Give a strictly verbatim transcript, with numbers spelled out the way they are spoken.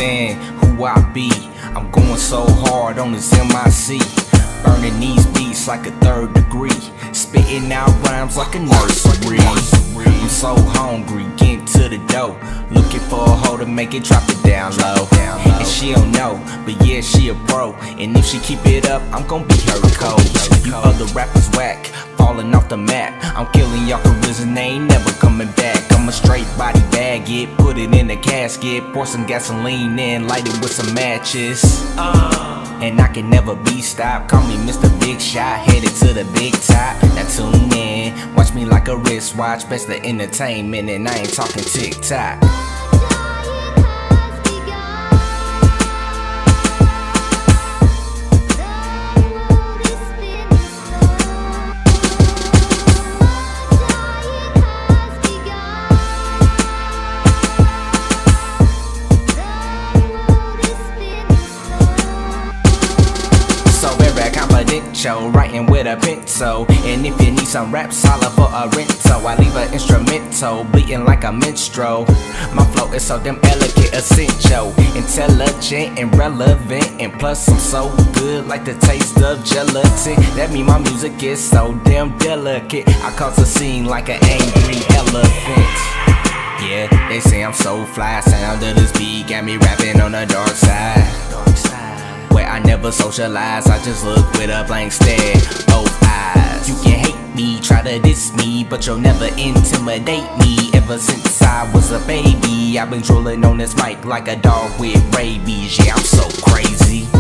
understand who I be. I'm going so hard on this M I C, burning these beats like a third degree, spitting out rhymes like a nursery. I'm so hungry, getting to the dough, looking for a hoe to make it drop it down low. And she don't know, but yeah, she a pro, and if she keep it up, I'm gon' be her coach. You other rappers whack, falling off the map. I'm killing y'all careers and they ain't never coming back. I'm a straight body bag it, put it in a casket, pour some gasoline in, light it with some matches. uh. And I can never be stopped, call me Mister Big Shot, headed to the big top. Now tune in, watch me like a wristwatch, best of entertainment, and I ain't talking TikTok. Confidential, writing with a pencil. And if you need some raps, holla for a rental. I leave an instrumental, bleeding like a minstrel. My flow is so damn elegant, essential, intelligent and relevant. And plus I'm so good, like the taste of gelatin. That mean my music is so damn delicate, I cause a scene like an angry elephant. Yeah, they say I'm so fly, sound of this beat got me rapping on the dark side. Where I never socialize, I just look with a blank stare, both eyes. You can hate me, try to diss me, but you'll never intimidate me. Ever since I was a baby, I've been drooling on this mic like a dog with rabies. Yeah, I'm so crazy.